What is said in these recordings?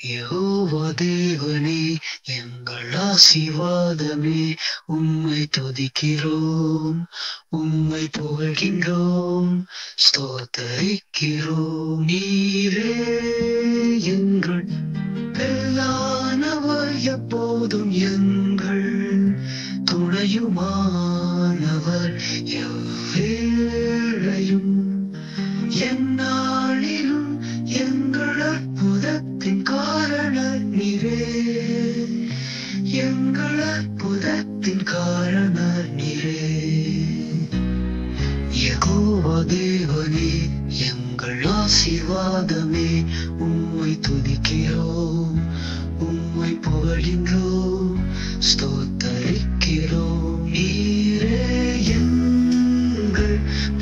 யெகோவா தேவனே எங்கள் ஆசீர்வாதமே, உம்மை துதிக்கிறோம், உம்மை புகழ்கின்றோம், ஸ்தோத்தரிக்கிறோம். நீரே எங்கள் பெல்லானவர், எப்போதும் எங்கள் துணையுமானவர், எவ்வேளையும் எந்நாளிலும் எங்கள் அற்புதத்தின் காரண நீரே, எங்கள் அற்புதத்தின் காரண நீரே. யெகோவா தேவனே எங்கள் ஆசீர்வாதமே, உம்மை துதிக்கிறோம், உம்மை புகழ்கின்றோம், ஸ்தோத்தரிக்கிறோம். நீரே எங்கள்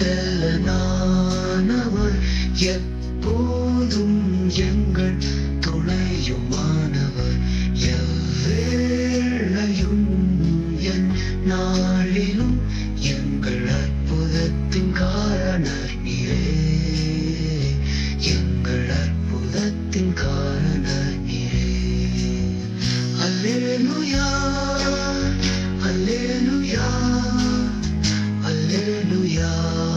பெலனானவர், எப்போதும் எங்கள் துணையுமானவர், எவ்வேளையும் என் நாளிலும் எங்கள் அற்புதத்தின் காரணர் நீரே, எங்கள் அற்புதத்தின் காரணர் நீரே. அல்லேலூயா, அல்லேலூயா, அல்லேலூயா,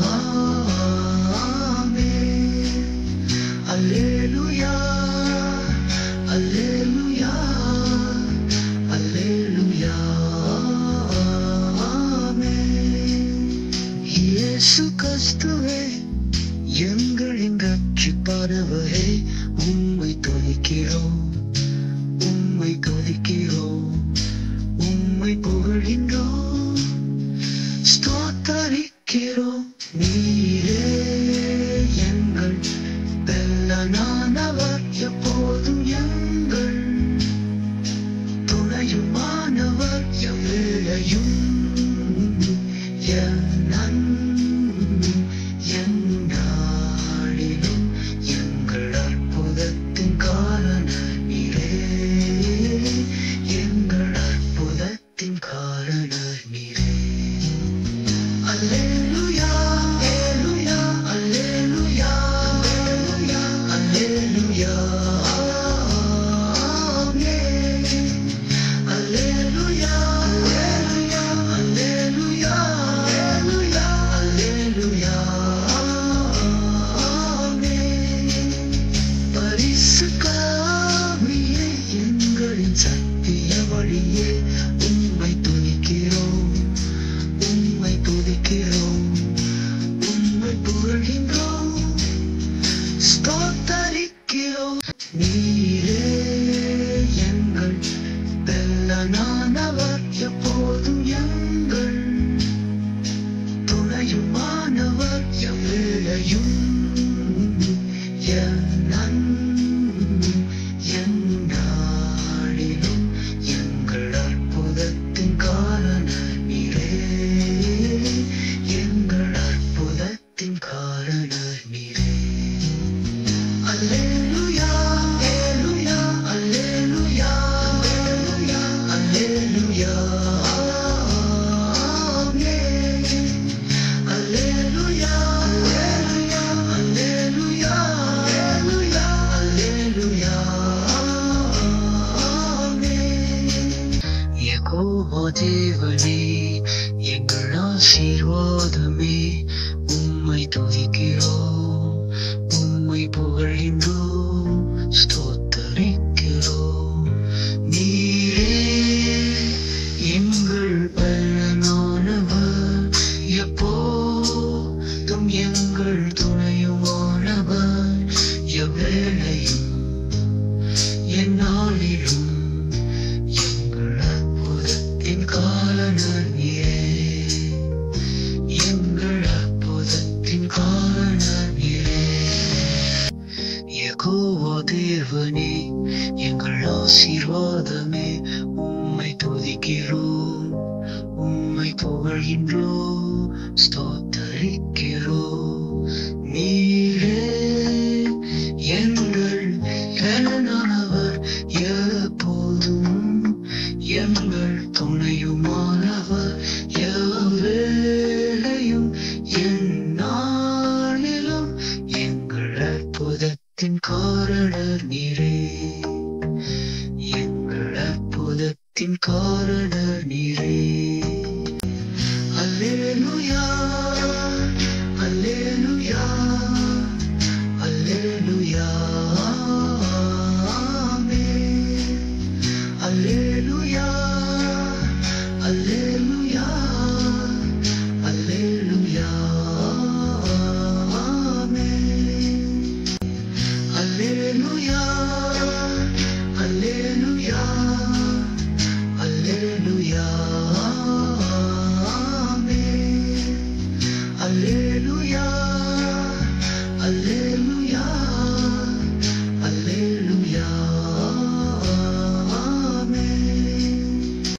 ஆமென். அல்லேலூயா, அல்லேலூயா, அல்லேலூயா, ஆமென். இயேசு கிறிஸ்துவே எங்களின் ரட்சிப்பானவரே, உம்மை துதிக்கிறோம், உம்மை துதிக்கிறோம், உம்மை புகழ்கின்றோம், ஸ்தோத்தரிக்கிறோம். நீரே எங்கள் பெலனானவர், எப்போதும் எங்கள் துணையுமானவர், எவ்வேளையும் எந்நாளிலும் எங்கள் அற்புதத்தின் காரண நீரே, எங்கள் அற்புதத்தின் காரண நீரே. அல்லேலூயா, அல்லேலூயா, அல்லேலூயா, அல்லேலூயா, ஆமென். அல்லேலூயா, அல்லேலூயா, அல்லேலூயா, அல்லேலூயா, ஆமென். பரிசுத்த ஆவியே எங்களின் சத்திய வழியே, உம்மை துதிக்கிறோம், உம்மை துதிக்கிறோம், உம்மை புகழ்கின்றோம், ஸ்தோத்தரிக்கிறோம். நீரே எங்கள் பெலனானவர், எப்போதும் எங்கள் துணையுமானவர், எவ்வேளையும் எந்நாளிலும் எங்கள் அற்புதத்தின் காரண நீரே, எங்கள் அற்புதத்தின் காரண நீரே. அல்லேலூயா, அல்லேலூயா, அல்லேலூயா, அல்லேலூயா, ஆமென். அல்லேலூயா, அல்லேலூயா, அல்லேலூயா, அல்லேலூயா, ஆமென். யெகோவா தேவனே எங்கள் ஆசீர்வாதமே, உம்மை துதிக்கிறோம், உம்மை புகழ்கின்றோம், ஸ்தோத்தரிக்கிறோம். நீரே எங்கள் பலனானவர், எப்போதும் எங்கள் துணையுமானவர், எவ்வேளையும் எந்நாளிலும் எங்கள் அற்புதத்தின் காரண நீரே, எங்கள் அற்புதத்தின் காரண நீரே. யெகோவா தேவனே எங்கள் ஆசீர்வாதமே, உம்மை துதிக்கிறோம், உம்மை புகழ்கின்றோம், ஸ்தோத்தரிக்கிறோம். நீரே எங்கள் பெலனானவர், எப்போதும் எங்கள் துணையுமானவர், எவ்வேளையும் எந்நாளிலும் எங்கள் அற்புதத்தின் காரணர் நீரே. இதயத்தின் காதல்